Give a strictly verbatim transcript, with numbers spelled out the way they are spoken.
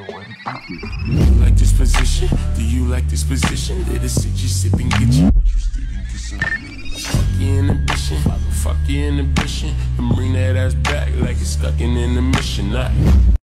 Like this position? Do you like this position? Let us sit you sip and get you. Fuck your inhibition, fuck your inhibition, and bring that ass back like it's stuck in intermission.